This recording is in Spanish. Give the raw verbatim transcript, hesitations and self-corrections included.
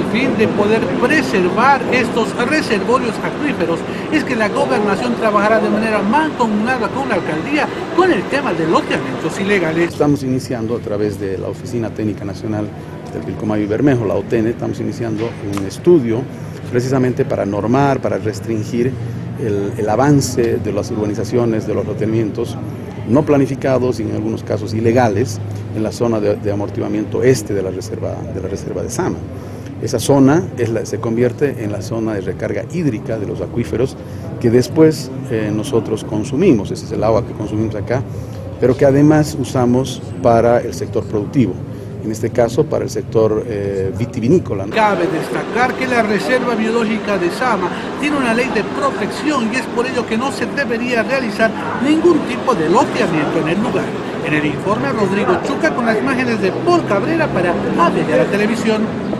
fin de poder preservar estos reservorios acuíferos es que la gobernación trabajará de manera mancomunada con la alcaldía con el tema de loteamientos ilegales. Estamos iniciando a través de la Oficina Técnica Nacional del Pilcomayo y Bermejo, la O T E N, estamos iniciando un estudio precisamente para normar, para restringir el, el avance de las urbanizaciones, de los loteamientos no planificados y en algunos casos ilegales en la zona de, de amortiguamiento este de la reserva de, la reserva de Sama. Esa zona es la, se convierte en la zona de recarga hídrica de los acuíferos que después eh, nosotros consumimos. Ese es el agua que consumimos acá, pero que además usamos para el sector productivo. En este caso para el sector eh, vitivinícola. Cabe destacar que la Reserva Biológica de Sama tiene una ley de protección y es por ello que no se debería realizar ningún tipo de loteamiento en el lugar. En el informe, Rodrigo Chuca con las imágenes de Paul Cabrera para A B D, la televisión.